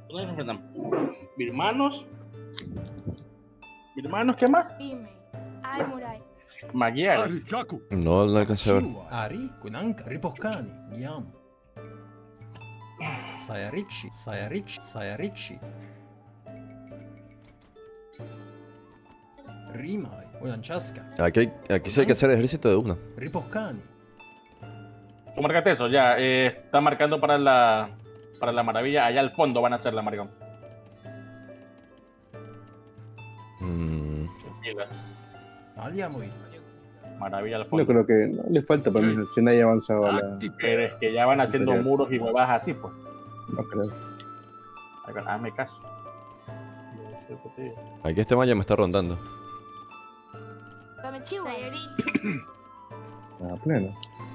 ¿Dónde nos enfrentan? Birmanos. ¿Birmanos qué más? Ime. Aimurai. Magyar. No, no alcancé a ver. Ari, Kunanka, Riposkani, Niam. Sayarikshi, Sayarikshi, Sayarikshi. Rimai, Uyanchaska, Aquí sí hay que hacer ejército de una. Riposkani. Tú marcaste eso, ya. Está marcando para la maravilla. Allá al fondo van a hacerla, maricón. Aliamui. Maravilla al Yo fondo. creo que no le falta para mí, si nadie ha avanzado a la. Pero es que ya van haciendo muros y huevadas así, pues. No creo. Hazme caso. Aquí este maya me está rondando. Kamechiwa. A pleno.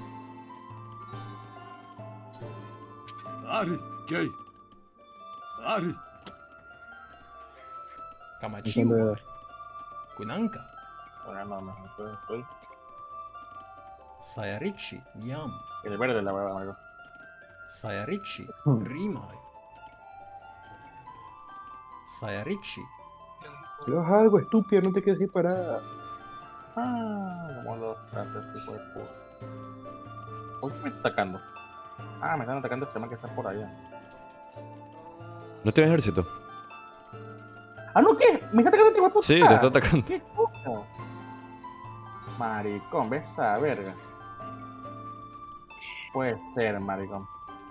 Ari, Jay. Ari. Kamachiwa, Kunanka, Estoy. Sayarikshi, Niam. El verde de la hueva, maricón. Sayarikshi, Rimai. Sayarikshi, Si vas a algo estúpido, no te quedes ahí parada. Como los tratos, tipo de puta. ¿Por qué me está atacando? Me están atacando ese man que está por allá. ¿No tienes ejército? ¿No qué? ¿Me está atacando el tipo de puta? Sí, te está atacando. ¿Qué puta? Maricón, ves esa verga. Puede ser, maricón.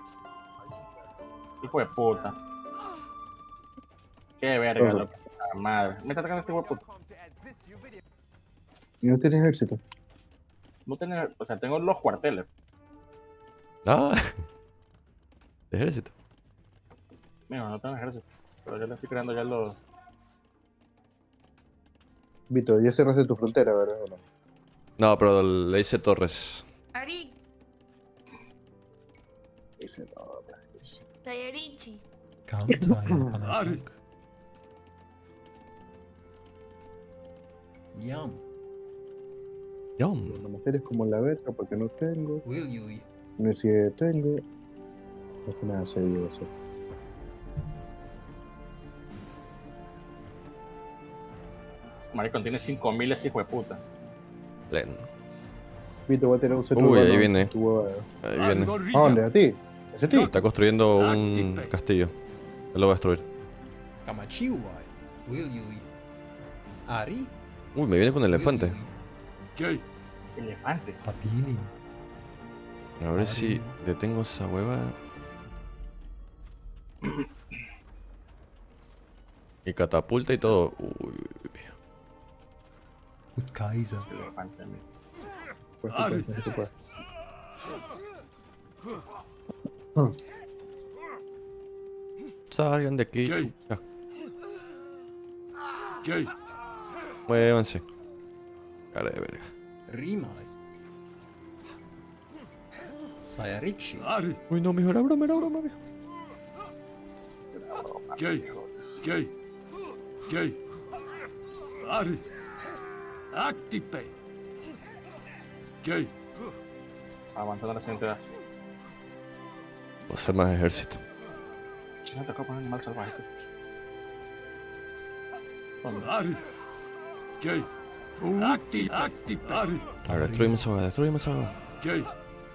Hijo de puta. Qué verga, loco. Madre. Me está atacando este hijo de puta. Y no tienes ejército. No tengo, o sea, tengo los cuarteles. Ejército. Mira, no tengo ejército. Pero yo le estoy creando ya los. Vito, ya cerraste tu frontera, ¿verdad? ¿O no? No, pero le hice torres. Ari. Dice, no, Sayarichi. Ari. Niam. Yum. los monasterios como la verga, porque no tengo. Will you? Universidad tengo. No es nada serio eso. Maricón, tiene 5000 ese hijo de puta. Pleno. Vito va a tener un centro Uy, ahí urbano viene. en tu huevada. Ahí viene. ¿A dónde? ¿A ti? ¿Ese ti? Está construyendo un castillo. Él lo va a destruir. Kamachiwa, Will you? Ari. Uy, me viene con el elefante. Jay. Elefante. A ver si detengo esa hueva. Y catapulta y todo. Uy. Elefante, mira. Pues tú puedes, tú puedes. Salgan de aquí. Jay. Ya. Jay. Muévanse. Cara de verga. Rimai. Sayarikshi. Ari. Uy, no, mijo, era broma, mijo. Jay. Jay. Jay. Ari. Actipe. Jay. Avanzando la siguiente edad. Voy a hacer más ejército. No te acabo de animal salvaje. Ari. Jay. Actipe. Ari. A ver, destruyeme esa hueva. Jay.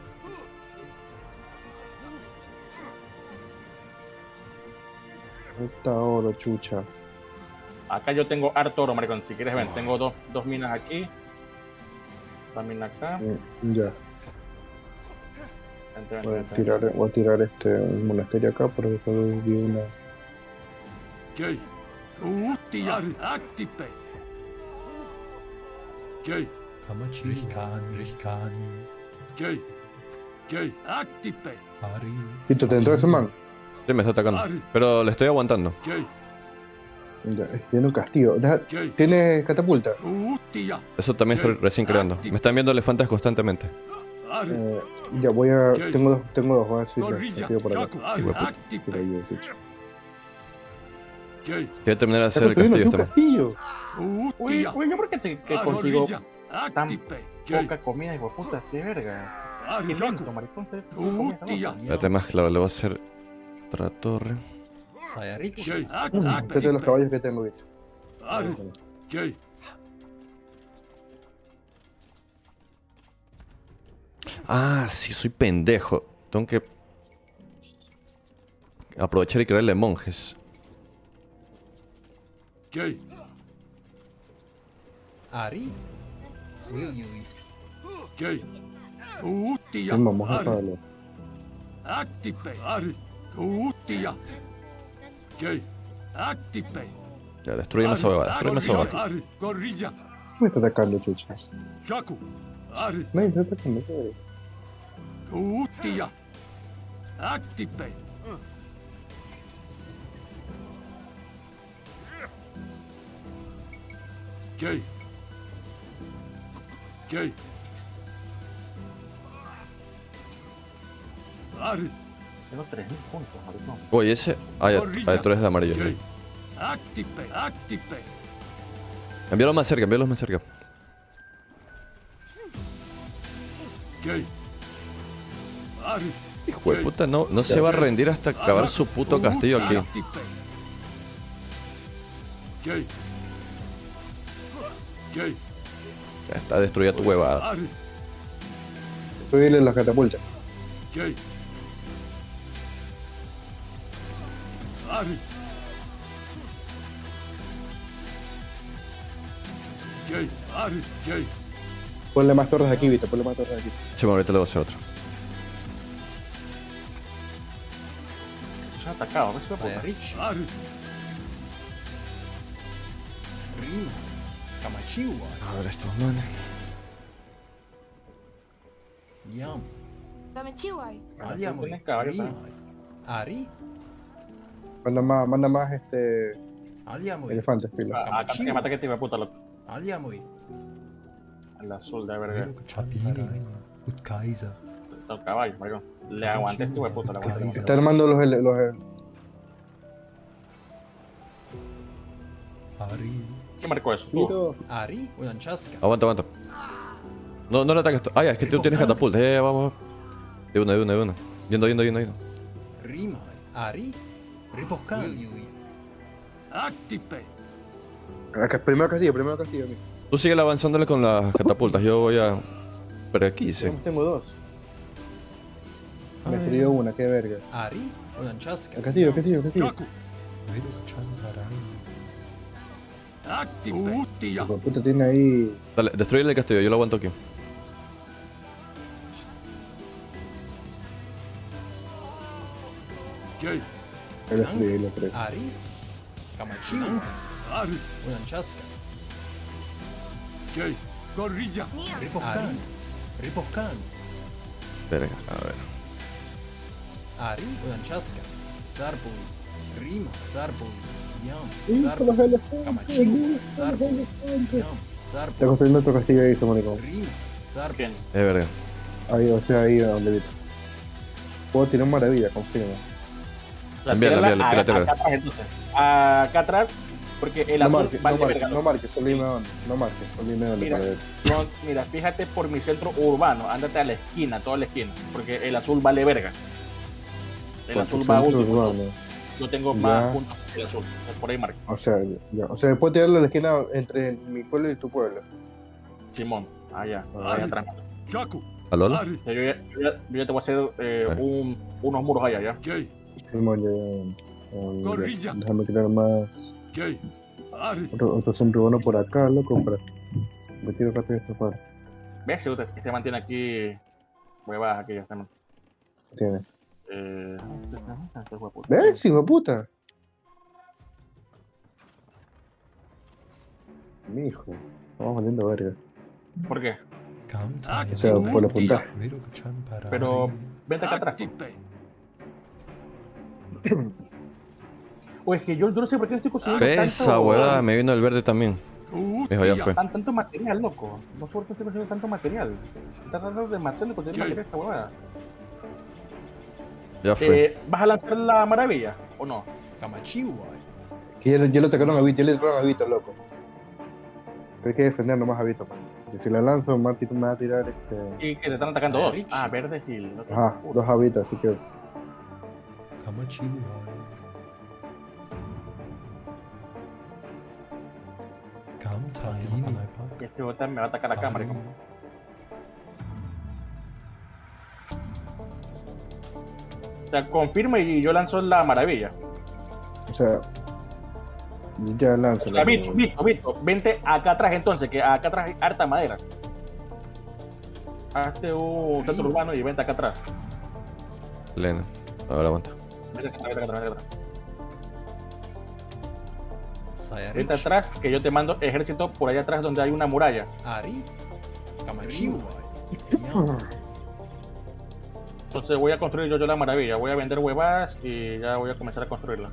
Esta oro, chucha. Acá yo tengo harto oro, maricón. Si quieres ver, tengo dos minas aquí. Esta mina acá. Ya. Vente. Voy a tirar un monasterio acá, pero después vi una. Jay. Ari. Actipe. Jay. Jay. Jay. Actipe. Vito, ¿te entró ese man? Sí, me está atacando. Pero le estoy aguantando. Jay. Ya, tiene un castillo. Jay. ¿Tiene catapulta? Eso también estoy recién creando. Me están viendo elefantes constantemente. Ari. Ya voy a. Jay. Tengo dos, voy a ver si Norrilla. se tiro por acá. Chaco. Ari. Por Actipe. ahí, bicho. Jay. Quiero terminar de hacer el Pero tuvimos castillo un también. castillo. Uy, yo por qué que consigo Norrilla. tan Actipe. Jay. poca comida, hijo de puta. Qué verga. Ari. Qué lento, Chaco. maricón. Tía. Espérate más, claro, le voy a hacer otra torre. Sayarichi. Jay. Este es de los caballos que tengo, visto. Are. Jay. Ah, sí, soy pendejo. Tengo que aprovechar y crearle monjes. Jay. Ari. Uy. Jay. Uuttia. Vamos a Are. pagarlo. Actipe. Are. Uuttia. Jay. Actipe. Ya, destruyeme esa huevada, destruyeme esa huevada. Are. Gorrilla. Me está atacando, chucha. Shaku. Are. No, me está atacando, ¿qué verga? Uuttia. Actipe. Jay. Jay. Are. Tengo 3000 puntos, ahorita no. Oye, ese. Ah, ya, adentro es de amarillo. Jay. Actipe. Actipe. Envíalos más cerca, envíalos más cerca. Jay. Are. Hijo de puta, no se va a rendir hasta acabar su puto castillo aquí. Actipe. Jay. Jay. Ya está destruida tu huevada. Are. Subirle las catapultas. Jay. Are. Jay. Are. Jay. Ponle más torres aquí, Vito, ponle más torres aquí. Sí, bueno, ahorita le voy a hacer otro. Se han atacado, ¿ves? Puta. Sayarichi. Are. Rima. Kamachiwa. A ver estos manes. Yam. Dame chihuahua. Aliamoy. Tienes caballos, Rima. Ari. Manda más Aliamoy. elefantes, pila. Acá te mata que te iba a puta loco. Aliamoy. El azul de verga. Utkaiser. Los caballos, maricón. Le aguanté este hijo de puta, le aguanté. Está armando los Ari. ¿Quién marcó eso? Tú. Vito. Ari. Uyanchaska. Aguanta. No le ataques. Ah, ya, es que tú tienes catapultas. Vamos. De una. Yendo. Rima. Ari. Riposcan. Actipe. Acá, primero castillo, amigo. Tú sigue avanzándole con las catapultas. Yo voy a. Pero aquí sí. Tengo dos. Me destruyó una, qué verga. Ari. Uyanchaska. El castillo. Shaku. Vedochan Parai. Actipe. Uuttia. Hijo de puta tiene ahí. Dale, destruyele el castillo. Yo lo aguanto aquí. Jay. El destruye, lo creo. Ari. Kamachiwa. Are. Uyanchaska. Jay. Gorrilla. Mía. Riposcan. Verga, a ver. Ari. Uyanchaska. Zarpul. Rima. Zarpul. Yam. Hijo, los Zarpul. elefantes. Kamachiwa. Zarpul. Yam. Está Zarpul. construyendo otro castillo ahí, maricón. Rima. Zarpul. ¿Quién? Es verga. Ahí, o sea, ahí donde Vito. Puedo tirar maravilla, confirma. Envíala, Acá tírala. atrás, entonces. Acá atrás, porque el No azul marques, vale verga. no marques, solo dime dónde. No marques, solo dime dónde. Mira. para ver. No, mira, fíjate por mi centro urbano, ándate a la esquina, toda la esquina, porque el azul vale verga. El Por azul tu va centro último. urbano. Yo tengo Ya. más puntos que el azul, por ahí marca. O sea, puedo tirarle a la esquina entre mi pueblo y tu pueblo. Simón, allá, Ah, allá atrás. Shaku. ¿Aló? Are. Yo ya te voy a hacer unos muros allá, ya. Jay. Simón, Gorrilla. déjame crear más. Jay. Are. Otro centro urbano por acá, loco, para. Me tiro rápido esta parte. ¿Ves? Si usted se mantiene aquí, huevadas aquí, ya está. Tiene. Este hijo de puta. ¿Ves, hijo de puta? Mi hijo. Vamos valiendo verga. ¿Por qué? Count. O sea, por los puntajes. Vedochan Parai. Pero vente acá atrás. Actipe. O es que yo no sé por qué estoy consiguiendo Esa huevada me vino el verde también. Mijo, ya fue. tanto material, loco. No sé por qué estoy consiguiendo tanto material. Se está tratando demasiado de conseguir material esta huevada. Ya fue. ¿Vas a lanzar la maravilla o no? Kamachiwa. Que ya le atacaron a Vito, ya le entraron a Vito, loco. Pero hay que defender nomás a Vito, man. Porque si la lanzo, Marty me va a tirar Y que te están atacando dos. Richie. Ah, verdes y... Ajá, dos a Vito, así que. Kamachiwa. Tamtaini. Y este botón me va a atacar la cámara. O sea, confirma y yo lanzo la maravilla. O sea, ya lanzo. O sea, Vito, vente acá atrás entonces, que acá atrás hay harta madera. Hazte un centro urbano y vente acá atrás. Elena. Ahora aguanta. Vente acá atrás, vente acá atrás. Vente Sayarich. atrás, que yo te mando ejército por allá atrás donde hay una muralla. Ari. Kamachiwa. Yam. Entonces voy a construir yo la maravilla. Voy a vender huevadas y ya voy a comenzar a construirla.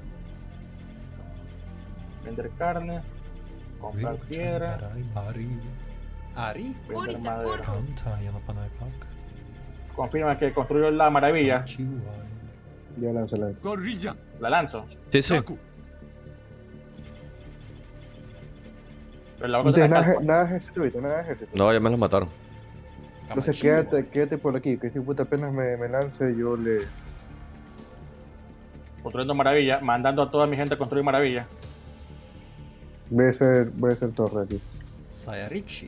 Vender carne, comprar piedra, Ari. Ari. vender Purita, madera. purita. Tamtayana Panaipak. Confirma que construyo la maravilla. Chihuahua. Ya lanzo. Gorilla. La lanzo. Sí, sí. Taku. Pero la No voy a tienes atacar. nada de ejército, Vito, nada de ejército. No, ya me los mataron. Entonces Kamachiwa. quédate por aquí, que si puta apenas me lance, yo le... Construyendo maravilla, mandando a toda mi gente a construir maravilla. Voy a hacer torre aquí. Sayarichi.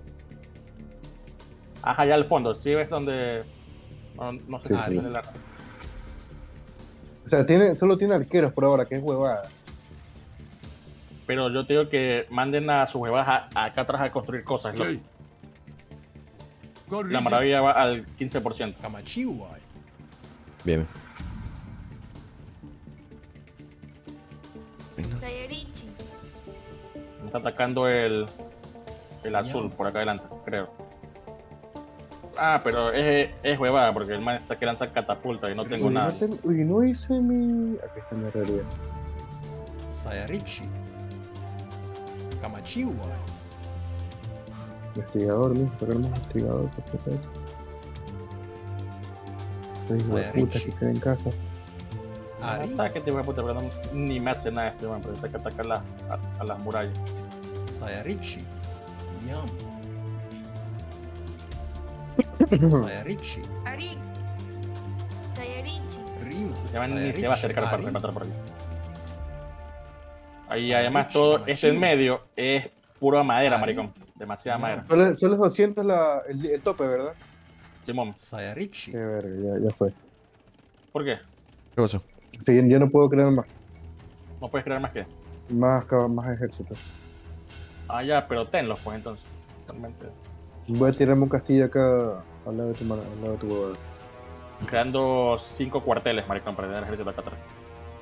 Ajá, allá al fondo. ¿Sí ves donde.? No sé Sí, si sí. es el arco. O sea, solo tiene arqueros por ahora, que es huevada. Pero yo te digo que manden a sus huevadas acá atrás a construir cosas. Jay. La Gorilla. maravilla va al 15%. Kamachiwa. Bien. Venga. Sayarichi. Me está atacando el azul por acá adelante, creo. Ah, pero es huevada porque el man está que lanza catapulta y no tengo Uy, nada. Uy, no hice mi... Aquí está mi herrería. Sayarichi. Kamachiwa. Investigador, mijo, sacar más investigador. Perfecto. Hijo de puta que queda en casa. Ari. Ataque, te voy a puta, pero ni me hace nada este man, pero está que atacar a las murallas. Sayarichi. Yam. Sayarichi. Ari. Sayarichi. Rima. Ya man ni se va a acercar para Ari. rematar por aquí. Ahí Sayarichi, además todo este machín. en medio es pura madera, Ari. maricón. Demasiada Ya. madera. Solo es 200 el tope, ¿verdad? Simón, Sayarichi. Qué verga, ya fue. ¿por qué? ¿Qué pasó? Sí, yo no puedo crear más No puedes crear más que. más ejércitos. Ah, ya, pero tenlos, pues entonces. Realmente. Voy a tirarme un castillo acá al lado de tu mano, al lado de tu huevada. Creando 5 cuarteles, maricón, para tener ejército acá atrás.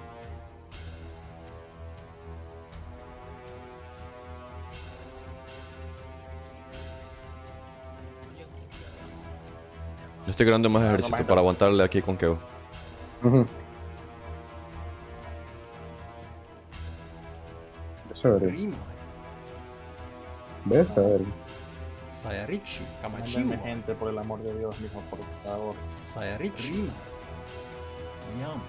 Yo estoy creando más no, ejército más para aguantarle aquí con Keo. Ujú. Esa verga. Rima. ¿Ves? A ver. Sayarichi. Mándame Kamachiwa. gente, por el amor de Dios, mismo, por favor. Sayarichi. Rima. Yam.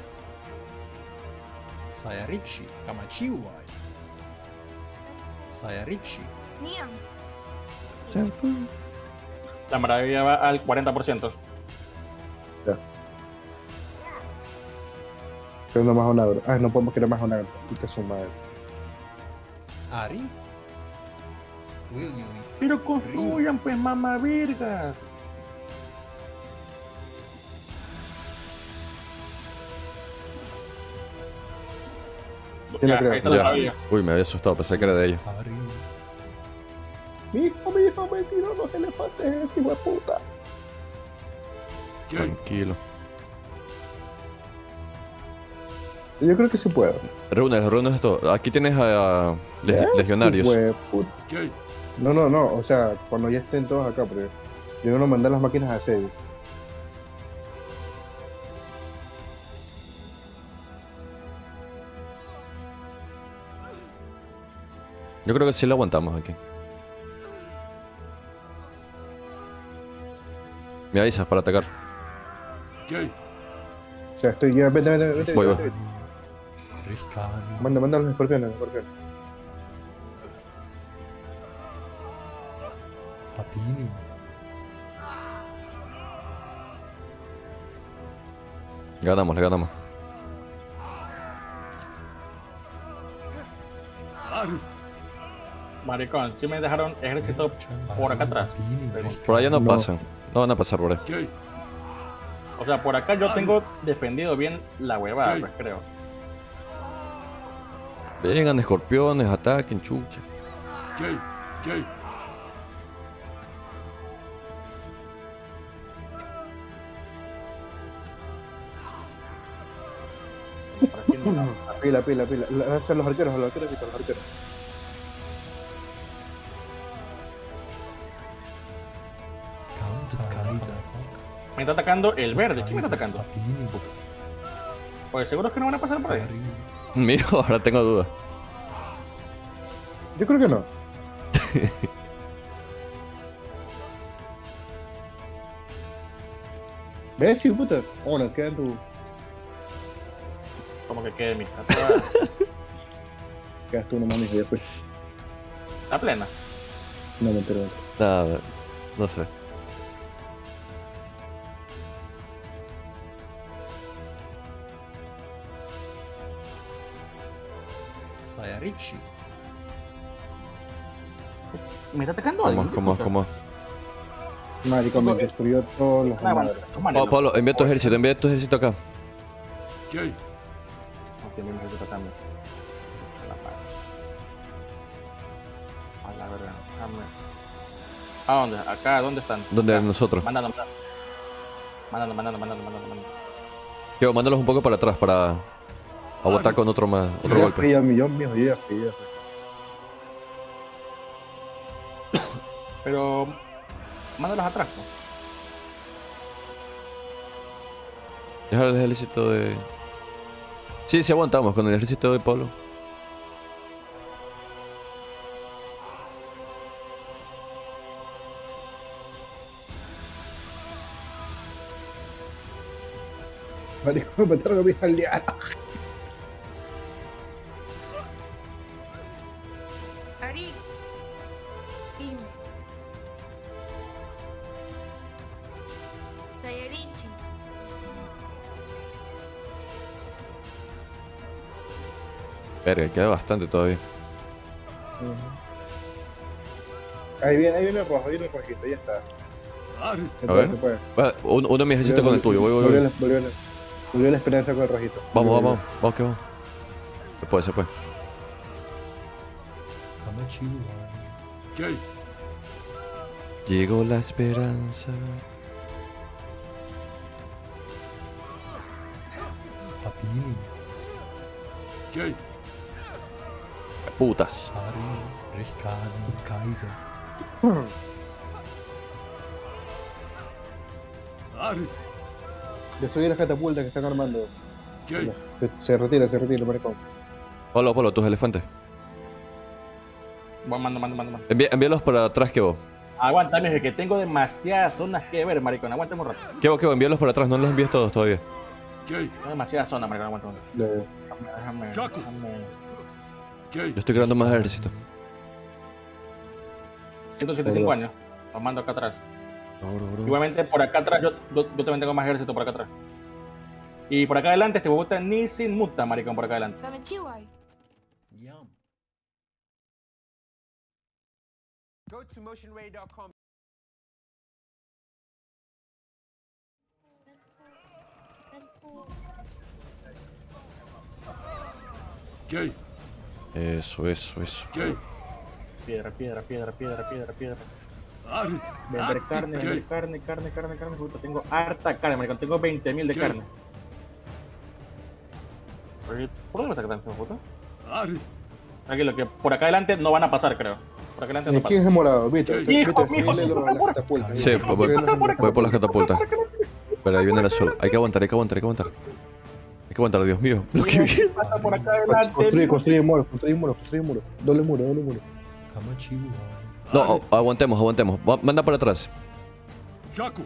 Sayarichi. Kamachiwa. Sayarichi. Niam. La maravilla va al 40%. Creando más una. Ah, no podemos crear más una. Puta su madre. Ari. Will you Pero construyan, pues, mamá vergas. ¿Quién la Ya, creó? ahí está la Ya. maravilla. Uy, me había asustado, pensé que era de ellos. Ari. Mi hijo me tiró los elefantes ese hijo de puta. Jay. Tranquilo. Yo creo que sí puedo. Reúnes esto. Aquí tienes a legionarios. Hijo de puta. Jay. No, o sea, cuando ya estén todos acá, pero yo no mandar las máquinas a asedio. Yo creo que sí lo aguantamos aquí. Me avisas para atacar. Jay. O sea, estoy ya, vete. Voy. Richtani. Manda los escorpiones. Papini. Le ganamos. Aru. Maricón, si me dejaron ejército por acá atrás. Por allá no No. pasan. No van a pasar por ahí. ¿Qué? O sea, por acá yo tengo defendido bien la huevada, Sí. pues creo. Vengan escorpiones, ataquen, chucha. ¿Qué? ¿Qué? Por aquí no. Pila. Lanzan los arqueros, y con los arqueros. Me está atacando el verde. ¿Quién me está atacando? Pues seguro es que no van a pasar por ahí. Mío, ahora tengo dudas. Yo creo que no. ¿Ves? Sí, puta. Ahora, queda en tu. Como que quede mi. Quedas tú nomás, mijo, ya pues. Está plena. No me entero. Nada, no sé. Sayarichi. ¿Me está atacando alguien? ¿Cómo? Marico, me destruyó todos los Ah, bueno, madres. Oh, Pablo, envía tu ejército acá. ¿Qué? Ok, mi ejército también. La madre. A la verga. Dame. ¿A dónde? Acá, ¿dónde están? ¿Dónde Acá. nosotros? Mandando. Yo, mándalos un poco para atrás para aguantar con otro Yo ya golpe. fui a millón, mijo, yo ya fui. Pero. Mándalos atrás, ¿no? Deja el ejército de... Sí, aguantamos con el ejército de Pablo. Marico, me mataron a mis aldeanos. Ari. Im. Sayarichi. Verga, queda bastante todavía. Ahí viene el rojo, ahí viene el rojito, ya está. Are. Se A puede, ver. se puede. Va, uno de mi ejército con el tuyo, voy. Volvió la esperanza con el rojito. Vamos, que vamos. Se puede. ¿Qué? Llegó la esperanza. Papini. ¿Qué? Putas. Ari. Ricardo. Kaiser. Are. Destruye las catapultas que están armando. ¿Qué? Se retira, maricón. Pablo, tus elefantes. Mando. Envíalos para atrás, que vos. Aguanta, mijo, que tengo demasiadas zonas que ver, maricón. Aguanta un rato. Que vos, envíalos para atrás, no los envíes todos todavía. ¿Qué? Tengo demasiadas zonas, maricón. Aguanta un rato. Déjame. Chaco. ¿Qué? Yo estoy creando más ejército. 175 años. Los mando acá atrás. Igualmente, por acá atrás, yo también tengo más ejército por acá atrás. Y por acá adelante, este Bogotá ni sin muta, maricón, por acá adelante. Dame chihuahua. Yum. Go to motionray.com. ¿Qué? Eso. ¿Qué? Piedra. Are. Vender carne, puta, tengo harta carne, maricón, tengo 20.000 de ¿Qué? carne. ¿Por dónde me está quedando, puta? Are. Tranquilo, que por acá adelante no van a pasar, creo. Por acá adelante no ¿Quién pasan. es morado? Víctor, Sí. Hijo, Víctor, mijo, síguele sí, las pasa por- catapultas. Sí, voy por las catapultas. Pasa por acá adelante. Pero ahí viene el azul. Hay que aguantar. Hay que aguantar, Dios mío. Lo que vi. Pasa por acá adelante. Construye muros. Doble muro. Kamachiwa. No, aguantemos. Manda para atrás. Chaco.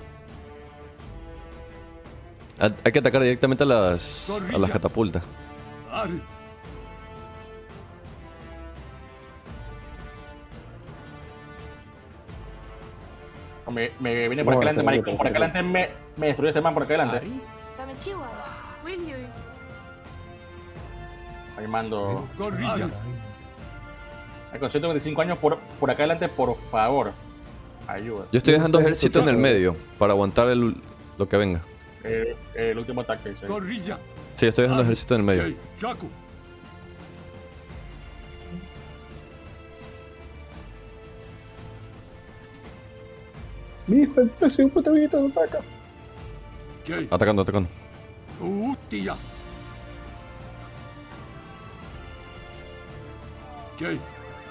Hay que atacar directamente a las catapultas. Are. Me viene por acá adelante, maricón. Por acá adelante me destruyó este man por acá adelante. Ari. Dame chihuahua. Will you? Ahí mando. Gorrilla. Con 125 años por acá adelante, por favor. Ayuda. Yo estoy dejando ejército en el medio para aguantar lo que venga. El último ataque. Sí. Gorilla. Sí, estoy dejando ejército en el medio. Jay, Shaku. Mi hijo, entonces un puto viejito de ataca. Jay, Atacando, atacando. Utia. Jay.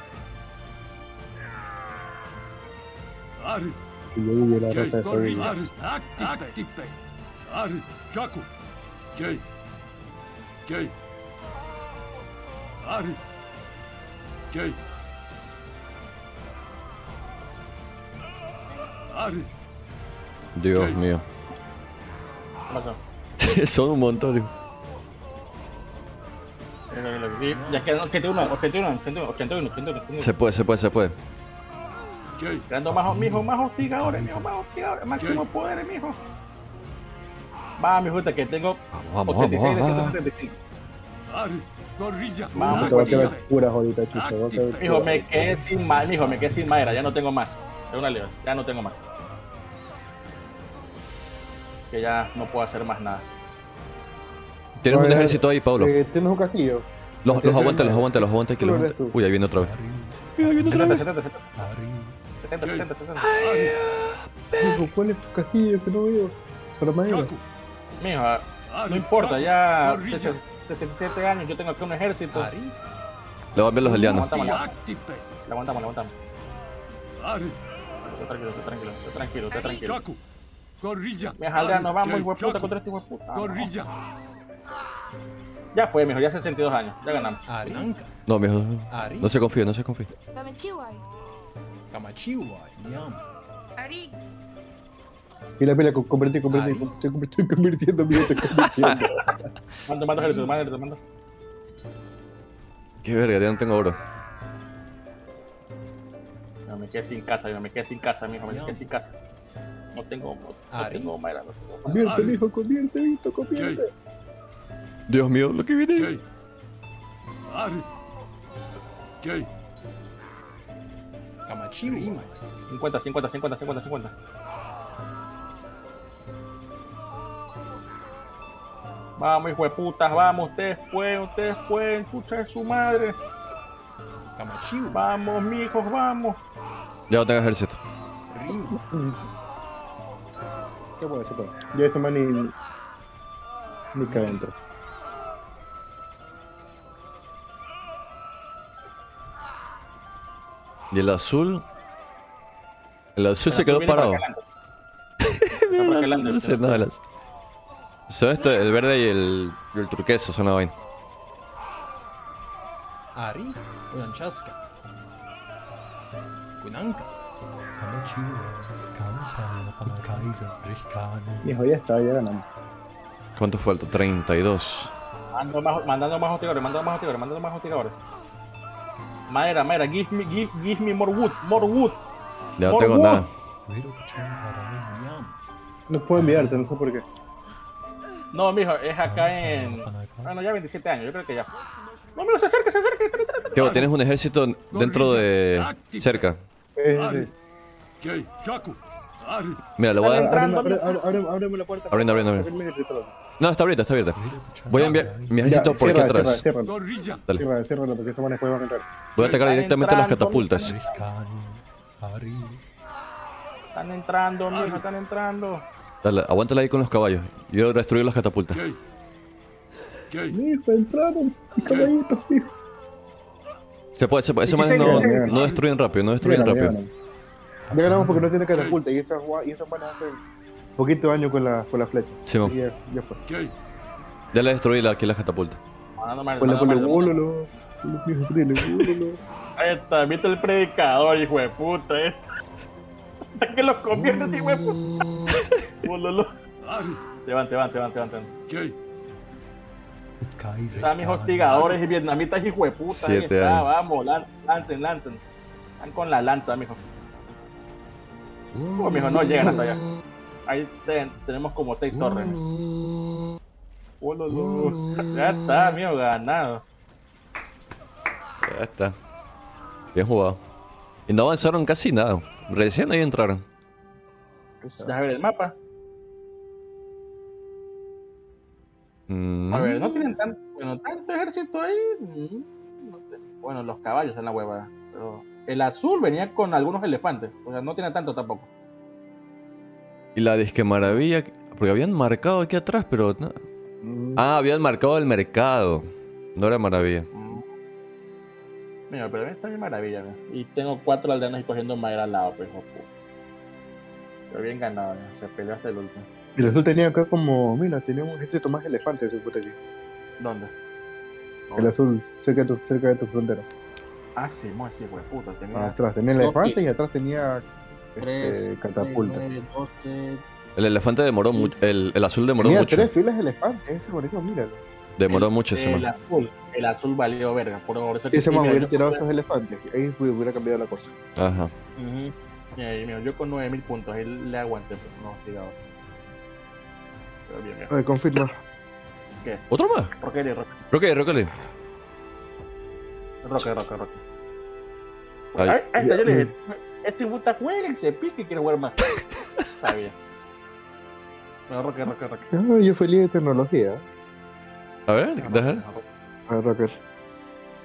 Ari. Y yo vi la Jay, rata de esa Gorilla. vida. Active. Ari, Shaku. Jay. Jay. Ari. Jay. Ari. Dios mío. ¿Qué pasó? Son un montón. Ya quedan 81. Se puede. Jay. Creando más hostigadores, máximo poder, mijo. Va, mi justa, que tengo Vamos, 86 de vamos. 175. Ari. Gorilla. Vamos, Esto va a Gorilla. quedar pura jodita, chucho. Va a quedar Mijo, pura. me quedé sin madera, ya no tengo más. Es una liga, ya no tengo más. Que ya no puedo hacer más nada. Tienes un No, ejército ahí, Pablo. ¿Tienes un castillo? Los aguanta, que los aguanta. ¿Tú lo eres tú? Uy, ahí viene otra vez. Ari. Mira, ahí viene otra 70, vez. 70, 70, 70, 70, 70. Mijo, ¿cuál es tu castillo que no veo? Para madera. Shaku. Mijo, Ari, no importa, Shaku. ya Gorilla. 77 años, yo tengo aquí un ejército. Ari. Le van a ver los aldeanos. Active. La aguantamos. Ari. Estoy tranquilo. Shaku. Gorilla. Mis aldeanos, vamos, Jay, hijo de puta, Shaku. contra este hijo de puta. Gorilla. Ya fue, mijo, ya 62 años, ya ganamos. Ari. No, mijo. Ari. No se confíe. Kamachiwai. Kamachiwa. Yum. Ari. Pila, convertí. Estoy convirtiendo, mijo, estoy convirtiendo. Mando ejército, mando. Qué verga, ya no tengo oro. No, me quedé sin casa, mijo, me quedé sin casa. No tengo madera. Convierte, mijo, convierte. Dios mío, lo que viene. Jay. Ari. Jay. Kamachiwa. 50. Vamos, hijo de putas, vamos, ustedes pueden, chucha de su madre. Kamachiwa. Vamos, mijos, vamos. Ya no tengo ejército. Rin. ¿Qué puede ser? Yo este man ni cae dentro. Y el azul. El azul se quedó parado. No sé nada. Son esto, el verde y el turquesa son la vaina. Ari. Unanchaska. Kunanka. Kamachiwa. Kanta. Kaiser. Rishkan. Mijo, ya está, ya ganamos. ¿Cuánto falta? 32. Mandando más hostigadores. Madera, give me more wood. Ya no Por tengo wood. nada. Vero Kachan. Yum. No puedo enviarte, no sé por qué. No, mijo, es acá en... Bueno, ya 27 años, yo creo que ya. No, mijo, se acerca. Teo, tienes un ejército dentro de... cerca. Sí. Jay. Shaku. Ari. Mira, le voy a dar... Ábreme la puerta. Abriendo. Saca el ejército. No, está abierta. Vero Kachan. Voy a enviar mi ejército por aquí atrás. Cierra, Gorilla. Dale. Ciérralo, porque esos manes pueden entrar. Voy a atacar Están directamente a las entrando, catapultas. Rishkan. Ari. Están entrando, mijo, están entrando. Dale, aguántala ahí con los caballos. Yo voy a destruir las catapultas. Jay. Mijo, entraron. Caballitos, mijo. Se puede. Esos manes no destruyen rápido, Ya ganamos porque no tiene catapulta y esos manes hacen poquito daño con la flecha. Sí, mo. Así que ya fue. Jay. Ya le destruí aquí las catapultas. Ponle bólolo. Ahí está, viste el predicador, hijo de puta. Hasta que los convierte, hijo de puta. Bólolo. Ari. Te van. Jay. Kaiser. Están mis hostigadores y vietnamitas, hijo de puta. Ahí 7 está, años. vamos, lancen. Están con la lanza, mijo. Oh, mijo, no llegan hasta allá. Ahí tenemos como 6 torres. Ya está, mijo, ganado. Ya está. Bien jugado. Y no avanzaron casi nada. Recién ahí entraron. Deja ver el mapa. Mm. A ver, no tienen tanto ejército ahí. No sé. Bueno, los caballos en la hueva. Pero el azul venía con algunos elefantes. O sea, no tiene tanto tampoco. Y la disque maravilla. Porque habían marcado aquí atrás, pero. No. Ah, habían marcado el mercado. No era maravilla. Mira, pero está bien maravilla. Mira. Y tengo 4 aldeanos y cogiendo madera al lado, pues, hijo puta. Pero bien ganado, mira. Se peleó hasta el último. Y el azul tenía acá como, mira, tenía un ejército más elefantes ese puta aquí. ¿Dónde? El azul, cerca de tu frontera. Ah, sí, güey, puta. Tenía Atrás tenía dos elefantes filas. y atrás tenía 3, catapulta. 12. El elefante demoró mucho. El azul demoró Tenía mucho. 3 filas de elefantes, ese bonito, míralo. Demoró mucho ese man. El azul valió verga. Por eso Si ese man mira, hubiera yo tirado con- esos elefantes, ahí hubiera cambiado la cosa. Ajá. Ujú. Mira, yo con 9000 puntos, él le aguanté, pues, no, digamos. Pero bien, bien. A ver, confirma. ¿Otro más? Rocket. Roque. Ahí. Ahí está, yo le dije, este puta juega y se pique y quiere jugar más. Está bien. No, Rocket. Ah, yo feliz de tecnología. A ver, déjame. A ver, Rocket.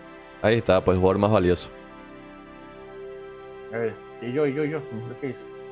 Ahí está, pues jugador más valioso. A ver, y yo, ¿qué hice?